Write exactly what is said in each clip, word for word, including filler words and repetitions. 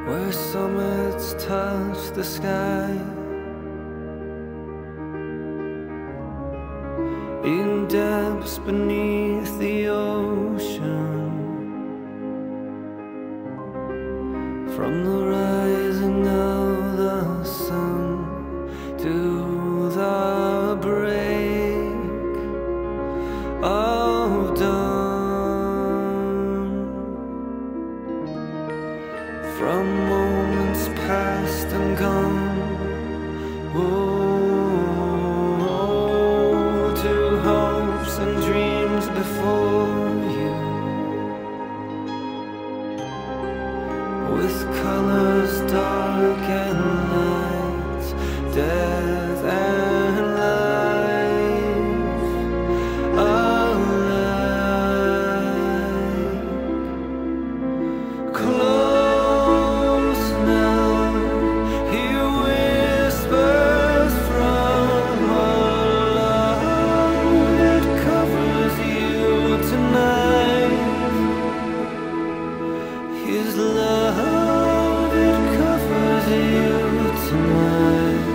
where summits touch the sky, in depths beneath the ocean, from the rising of the sun to the break of dawn, from moments past and gone, oh, to hopes and dreams before you, with colors dark and light, death and life alike. Close now, he whispers from a love that covers you tonight. His love, it covers you tonight.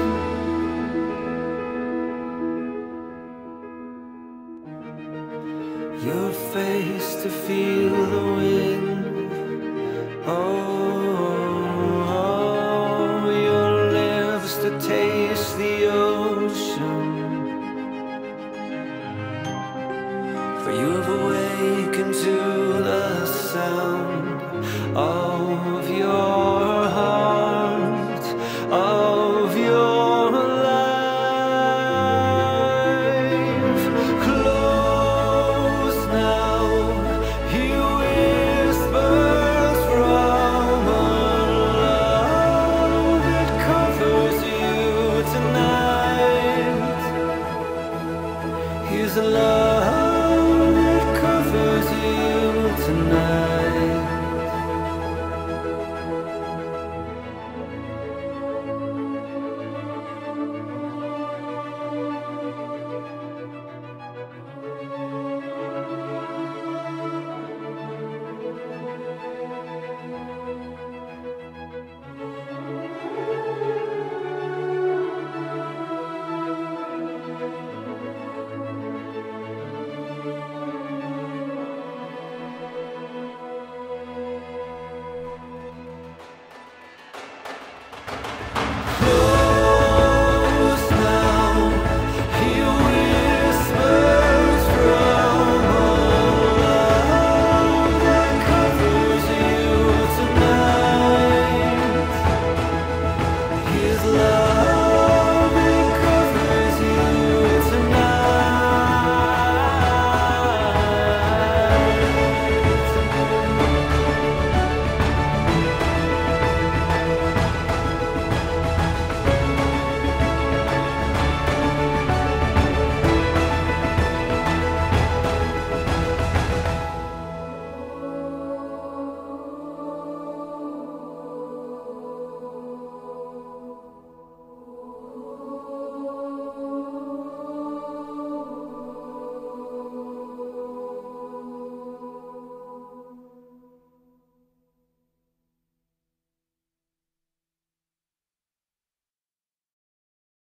Your face to feel the wind, oh, your lips to taste the ocean, for you have awakened to the sound of your